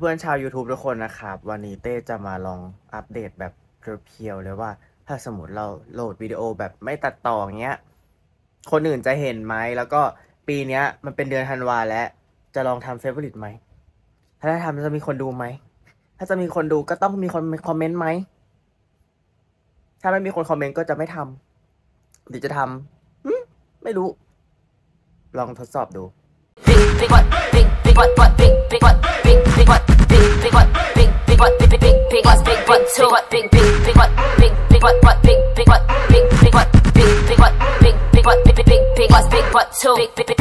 เพื่อนๆชาว YouTube ทุกคนนะครับวันนี้เต้จะมาลองอัปเดตแบบเพียวๆเลยว่าถ้าสมมติเราโหลดวิดีโอแบบไม่ตัดต่อเงี้ยคนอื่นจะเห็นไหมแล้วก็ปีนี้มันเป็นเดือนธันวาแล้วจะลองทำเฟเวอริตไหมถ้าทำจะมีคนดูไหมถ้าจะมีคนดูก็ต้องมีคนคอมเมนต์ไหมถ้าไม่มีคนคอมเมนต์ก็จะไม่ทำหรือจะทำไม่รู้ลองทดสอบดู Big